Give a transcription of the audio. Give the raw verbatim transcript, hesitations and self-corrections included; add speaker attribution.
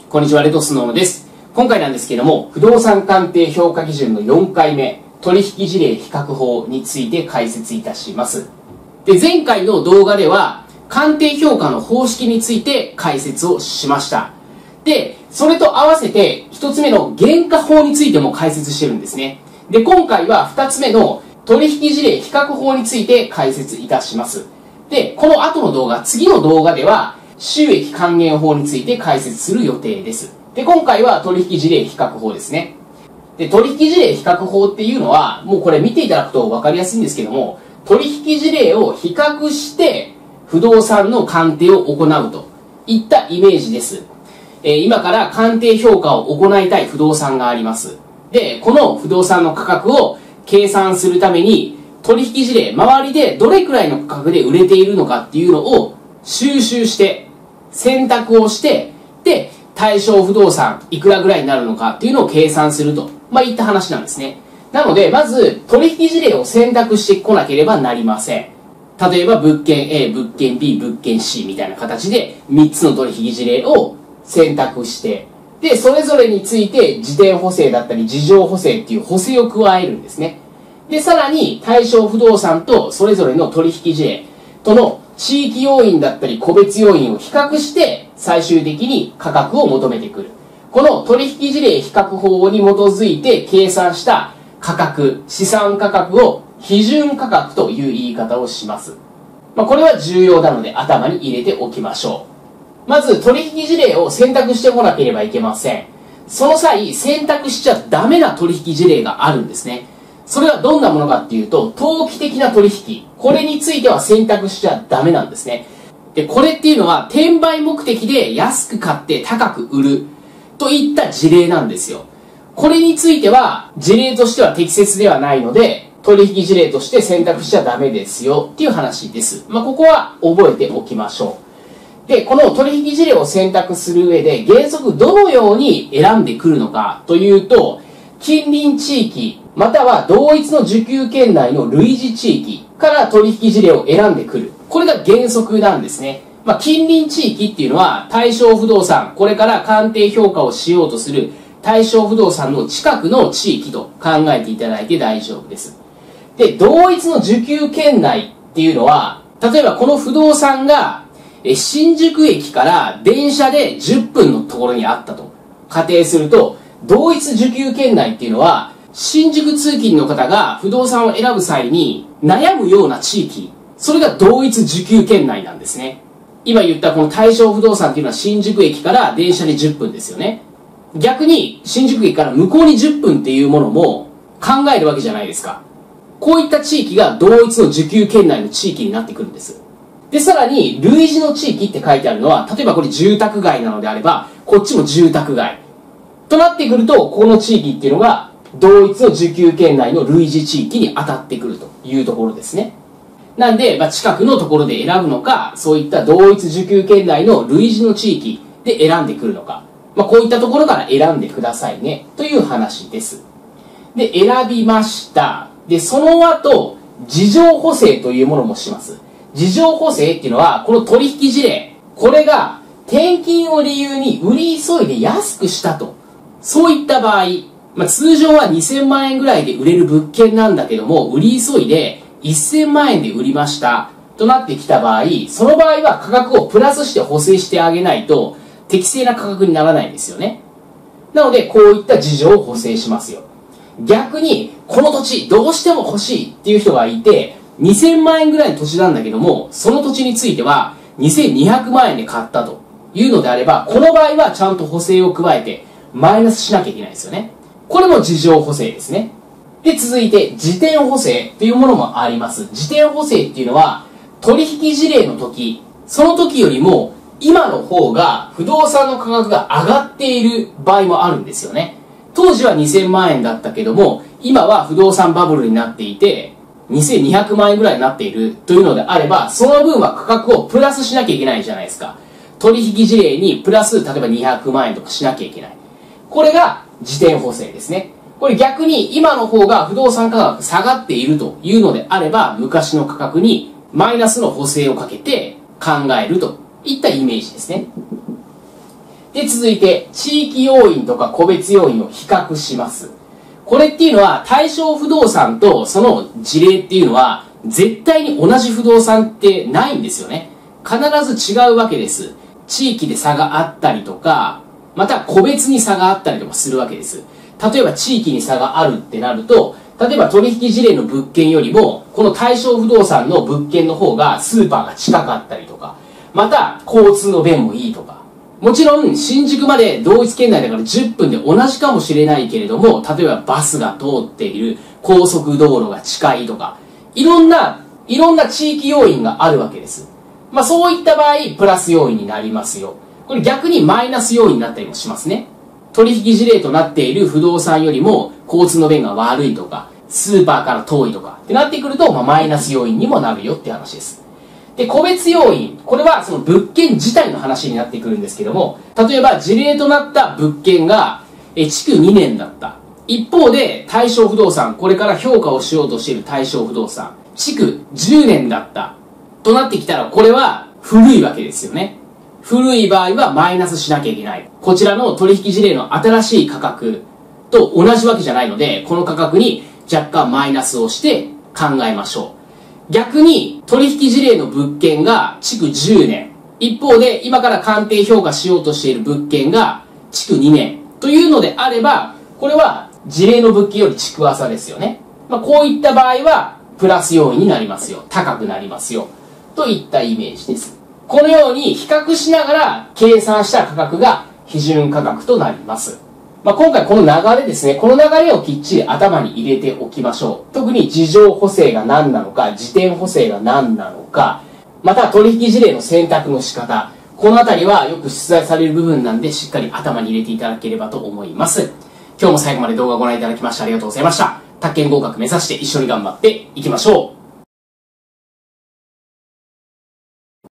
Speaker 1: こんにちは、レトスノームです。今回なんですけども、不動産鑑定評価基準のよんかいめ、取引事例比較法について解説いたします。で、前回の動画では、鑑定評価の方式について解説をしました。で、それと合わせて、一つ目の原価法についても解説してるんですね。で、今回は二つ目の取引事例比較法について解説いたします。で、この後の動画、次の動画では、収益還元法について解説する予定です。で、今回は取引事例比較法ですね。で、取引事例比較法っていうのは、もうこれ見ていただくと分かりやすいんですけども、取引事例を比較して不動産の鑑定を行うといったイメージです。えー、今から鑑定評価を行いたい不動産があります。で、この不動産の価格を計算するために、取引事例、周りでどれくらいの価格で売れているのかっていうのを収集して、選択をして、で、対象不動産いくらぐらいになるのかっていうのを計算すると、まあ、いった話なんですね。なので、まず、取引事例を選択してこなければなりません。例えば、物件 A、物件 B、物件 C みたいな形で、みっつの取引事例を選択して、で、それぞれについて、時点補正だったり、事情補正っていう補正を加えるんですね。で、さらに、対象不動産とそれぞれの取引事例との地域要因だったり個別要因を比較して最終的に価格を求めてくる。この取引事例比較法に基づいて計算した価格、資産価格を批准価格という言い方をします。まあ、これは重要なので頭に入れておきましょう。まず取引事例を選択してこなければいけません。その際選択しちゃダメな取引事例があるんですね。それはどんなものかっていうと、投機的な取引。これについては選択しちゃダメなんですね。で、これっていうのは、転売目的で安く買って高く売るといった事例なんですよ。これについては、事例としては適切ではないので、取引事例として選択しちゃダメですよっていう話です。まあ、ここは覚えておきましょう。で、この取引事例を選択する上で、原則どのように選んでくるのかというと、近隣地域、または同一の受給圏内の類似地域から取引事例を選んでくる。これが原則なんですね。まあ、近隣地域っていうのは対象不動産、これから鑑定評価をしようとする対象不動産の近くの地域と考えていただいて大丈夫です。で、同一の受給圏内っていうのは、例えばこの不動産が新宿駅から電車でじゅっぷんのところにあったと仮定すると、同一受給圏内っていうのは、新宿通勤の方が不動産を選ぶ際に悩むような地域、それが同一受給圏内なんですね。今言ったこの対象不動産っていうのは新宿駅から電車でじゅっぷんですよね。逆に新宿駅から向こうにじゅっぷんっていうものも考えるわけじゃないですか。こういった地域が同一の受給圏内の地域になってくるんです。で、さらに類似の地域って書いてあるのは、例えばこれ住宅街なのであれば、こっちも住宅街。となってくると、この地域っていうのが同一の受給圏内の類似地域に当たってくるというところですね。なんで、まあ、近くのところで選ぶのか、そういった同一受給圏内の類似の地域で選んでくるのか、まあ、こういったところから選んでくださいね、という話です。で、選びました。で、その後、事情補正というものもします。事情補正っていうのは、この取引事例、これが転勤を理由に売り急いで安くしたと。そういった場合、まあ、通常はにせんまんえんぐらいで売れる物件なんだけども、売り急いでせんまんえんで売りましたとなってきた場合、その場合は価格をプラスして補正してあげないと適正な価格にならないんですよね。なので、こういった事情を補正しますよ。逆に、この土地どうしても欲しいっていう人がいて、にせんまんえんぐらいの土地なんだけども、その土地についてはにせんにひゃくまんえんで買ったというのであれば、この場合はちゃんと補正を加えてマイナスしなきゃいけないですよね。これも事情補正ですね。で、続いて、時点補正というものもあります。時点補正っていうのは、取引事例の時、その時よりも、今の方が不動産の価格が上がっている場合もあるんですよね。当時はにせんまんえんだったけども、今は不動産バブルになっていて、にせんにひゃくまんえんぐらいになっているというのであれば、その分は価格をプラスしなきゃいけないじゃないですか。取引事例にプラス、例えばにひゃくまんえんとかしなきゃいけない。これが時点補正ですね。これ逆に今の方が不動産価格下がっているというのであれば、昔の価格にマイナスの補正をかけて考えるといったイメージですね。でで、続いて、地域要因とか個別要因を比較します。これっていうのは、対象不動産とその事例っていうのは、絶対に同じ不動産ってないんですよね。必ず違うわけです。地域で差があったりとか、また個別に差があったりとかするわけです。例えば地域に差があるってなると、例えば取引事例の物件よりも、この対象不動産の物件の方がスーパーが近かったりとか、また交通の便もいいとか。もちろん新宿まで同一圏内だからじゅっぷんで同じかもしれないけれども、例えばバスが通っている、高速道路が近いとか、いろんな、いろんな地域要因があるわけです。まあそういった場合、プラス要因になりますよ。これ逆にマイナス要因になったりもしますね。取引事例となっている不動産よりも交通の便が悪いとか、スーパーから遠いとかってなってくると、まあ、マイナス要因にもなるよって話です。で、個別要因。これはその物件自体の話になってくるんですけども、例えば事例となった物件が、え、築にねんだった。一方で、対象不動産、これから評価をしようとしている対象不動産、築じゅうねんだった。となってきたら、これは古いわけですよね。古い場合はマイナスしなきゃいけない。こちらの取引事例の新しい価格と同じわけじゃないので、この価格に若干マイナスをして考えましょう。逆に取引事例の物件が築じゅうねん。一方で今から鑑定評価しようとしている物件が築にねん。というのであれば、これは事例の物件より築浅ですよね。まあ、こういった場合はプラス要因になりますよ。高くなりますよ。といったイメージです。このように比較しながら計算した価格が基準価格となります。まあ、今回この流れですね、この流れをきっちり頭に入れておきましょう。特に事情補正が何なのか、時点補正が何なのか、また取引事例の選択の仕方、このあたりはよく出題される部分なんで、しっかり頭に入れていただければと思います。今日も最後まで動画をご覧いただきましてありがとうございました。宅建合格目指して一緒に頑張っていきましょう。